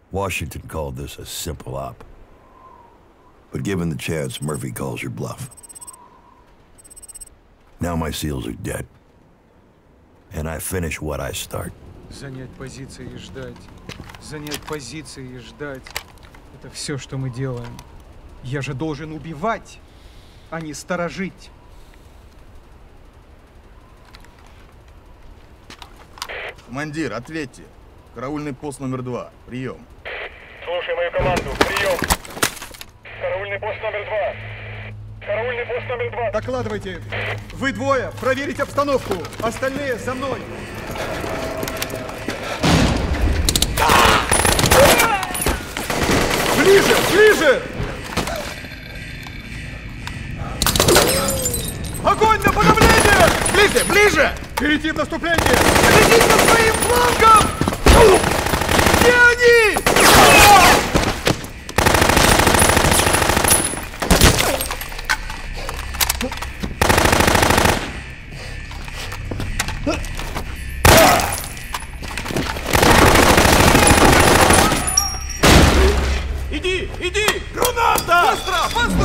Washington called this a simple op. But given the chance, Murphy calls your bluff. Now my SEALs are dead. And I finish what I start. Занять позиции и ждать. Занять позиции и ждать. Это все, что мы делаем. Я же должен убивать, а не сторожить. Командир, ответьте. Караульный пост номер 2. Прием. Слушай мою команду. Прием. Караульный пост номер 2. Караульный пост номер 2. Докладывайте. Вы двое. Проверить обстановку. Остальные за мной. Ближе! Ближе! Огонь на подавление! Ближе! Ближе! Перейти в наступление! Следить за своим флангом! Где они? Иди! Иди! Граната! Быстро! Быстро!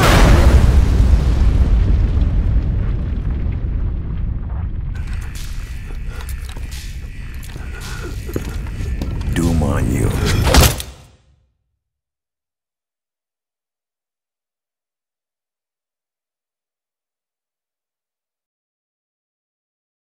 Doom on you.